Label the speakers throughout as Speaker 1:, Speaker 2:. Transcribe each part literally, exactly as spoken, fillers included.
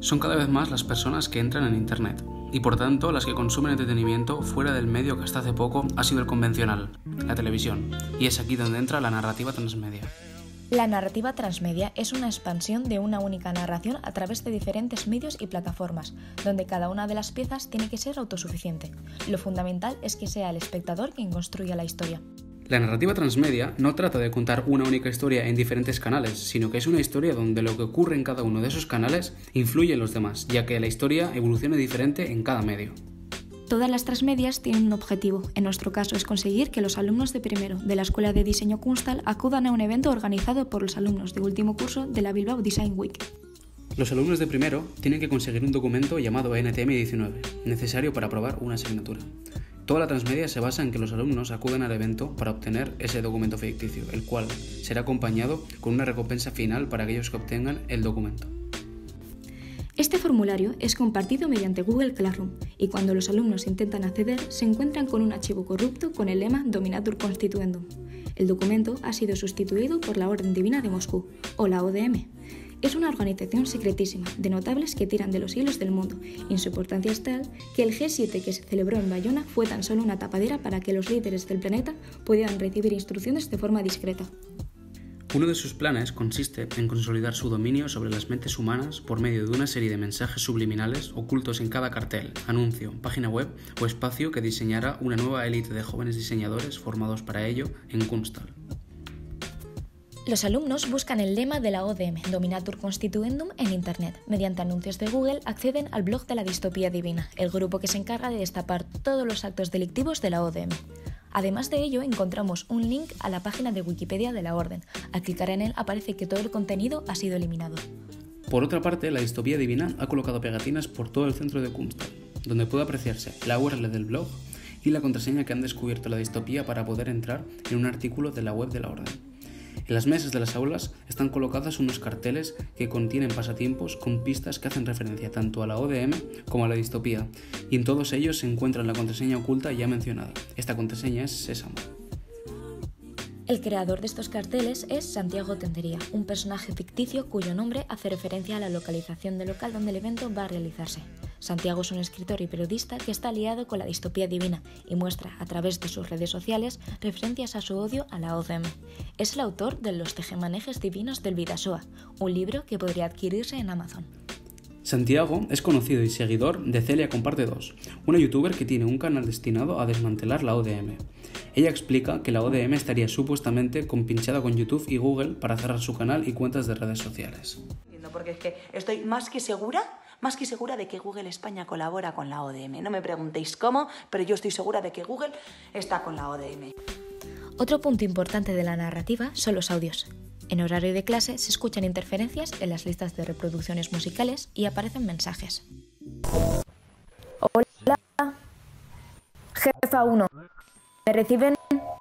Speaker 1: Son cada vez más las personas que entran en Internet, y por tanto las que consumen entretenimiento fuera del medio que hasta hace poco ha sido el convencional, la televisión, y es aquí donde entra la narrativa transmedia.
Speaker 2: La narrativa transmedia es una expansión de una única narración a través de diferentes medios y plataformas, donde cada una de las piezas tiene que ser autosuficiente. Lo fundamental es que sea el espectador quien construya la historia.
Speaker 1: La narrativa transmedia no trata de contar una única historia en diferentes canales, sino que es una historia donde lo que ocurre en cada uno de esos canales influye en los demás, ya que la historia evoluciona diferente en cada medio.
Speaker 2: Todas las transmedias tienen un objetivo. En nuestro caso es conseguir que los alumnos de primero de la Escuela de Diseño Kunsthal acudan a un evento organizado por los alumnos de último curso de la Bilbao Design Week.
Speaker 1: Los alumnos de primero tienen que conseguir un documento llamado N T M diecinueve, necesario para aprobar una asignatura. Toda la transmedia se basa en que los alumnos acuden al evento para obtener ese documento ficticio, el cual será acompañado con una recompensa final para aquellos que obtengan el documento.
Speaker 2: Este formulario es compartido mediante Google Classroom y cuando los alumnos intentan acceder se encuentran con un archivo corrupto con el lema Dominatur Constituendum. El documento ha sido sustituido por la Orden Divina de Moscú, o la O D M. Es una organización secretísima, de notables que tiran de los hilos del mundo, y su importancia es tal que el G siete que se celebró en Bayona fue tan solo una tapadera para que los líderes del planeta pudieran recibir instrucciones de forma discreta.
Speaker 1: Uno de sus planes consiste en consolidar su dominio sobre las mentes humanas por medio de una serie de mensajes subliminales ocultos en cada cartel, anuncio, página web o espacio que diseñará una nueva élite de jóvenes diseñadores formados para ello en Kunsthal.
Speaker 2: Los alumnos buscan el lema de la O D M, Dominatur Constituendum, en Internet. Mediante anuncios de Google acceden al blog de la Distopía Divina, el grupo que se encarga de destapar todos los actos delictivos de la O D M. Además de ello, encontramos un link a la página de Wikipedia de la Orden. Al clicar en él aparece que todo el contenido ha sido eliminado.
Speaker 1: Por otra parte, la Distopía Divina ha colocado pegatinas por todo el centro de Kunsthal, donde puede apreciarse la U R L del blog y la contraseña que han descubierto la distopía para poder entrar en un artículo de la web de la Orden. En las mesas de las aulas están colocados unos carteles que contienen pasatiempos con pistas que hacen referencia tanto a la O D M como a la distopía, y en todos ellos se encuentra la contraseña oculta ya mencionada. Esta contraseña es Sésamo.
Speaker 2: El creador de estos carteles es Santiago Tendería, un personaje ficticio cuyo nombre hace referencia a la localización del local donde el evento va a realizarse. Santiago es un escritor y periodista que está aliado con la Distopía Divina y muestra, a través de sus redes sociales, referencias a su odio a la O D M. Es el autor de Los tejemanejes divinos del Vidasoa, un libro que podría adquirirse en Amazon.
Speaker 1: Santiago es conocido y seguidor de Celia Comparte dos, una youtuber que tiene un canal destinado a desmantelar la O D M. Ella explica que la O D M estaría supuestamente compinchada con YouTube y Google para cerrar su canal y cuentas de redes sociales.
Speaker 3: Porque es que estoy más que segura, más que segura de que Google España colabora con la O D M. No me preguntéis cómo, pero yo estoy segura de que Google está con la O D M.
Speaker 2: Otro punto importante de la narrativa son los audios. En horario de clase se escuchan interferencias en las listas de reproducciones musicales y aparecen mensajes. Hola, jefa uno. ¿Me reciben?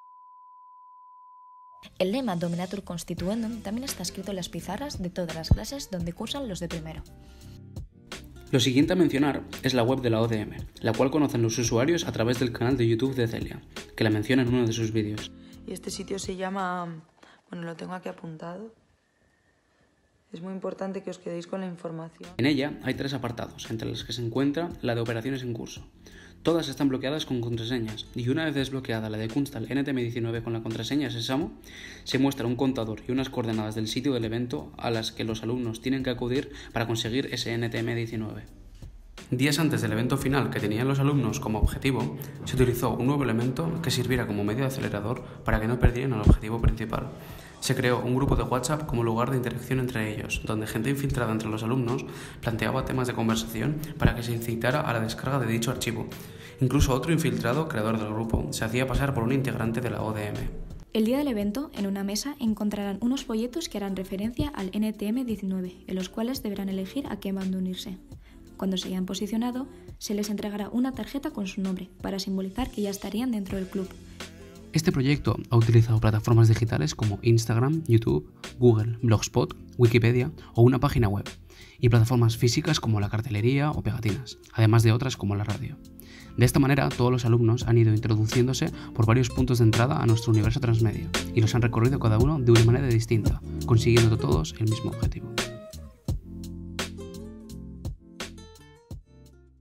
Speaker 2: El lema Dominatur Constituendum también está escrito en las pizarras de todas las clases donde cursan los de primero.
Speaker 1: Lo siguiente a mencionar es la web de la O D M, la cual conocen los usuarios a través del canal de YouTube de Celia, que la menciona en uno de sus vídeos.
Speaker 3: Y este sitio se llama... Bueno, lo tengo aquí apuntado. Es muy importante que os quedéis con la información.
Speaker 1: En ella hay tres apartados, entre los que se encuentra la de operaciones en curso. Todas están bloqueadas con contraseñas, y una vez desbloqueada la de Kunsthal N T M diecinueve con la contraseña Sésamo, se muestra un contador y unas coordenadas del sitio del evento a las que los alumnos tienen que acudir para conseguir ese N T M diecinueve. Días antes del evento final que tenían los alumnos como objetivo, se utilizó un nuevo elemento que sirviera como medio acelerador para que no perdieran el objetivo principal. Se creó un grupo de WhatsApp como lugar de interacción entre ellos, donde gente infiltrada entre los alumnos planteaba temas de conversación para que se incitara a la descarga de dicho archivo. Incluso otro infiltrado, creador del grupo, se hacía pasar por un integrante de la O D M.
Speaker 2: El día del evento, en una mesa, encontrarán unos folletos que harán referencia al N T M diecinueve, en los cuales deberán elegir a qué bando unirse. Cuando se hayan posicionado, se les entregará una tarjeta con su nombre, para simbolizar que ya estarían dentro del club.
Speaker 1: Este proyecto ha utilizado plataformas digitales como Instagram, YouTube, Google, Blogspot, Wikipedia o una página web, y plataformas físicas como la cartelería o pegatinas, además de otras como la radio. De esta manera, todos los alumnos han ido introduciéndose por varios puntos de entrada a nuestro universo transmedia, y los han recorrido cada uno de una manera distinta, consiguiendo todos el mismo objetivo.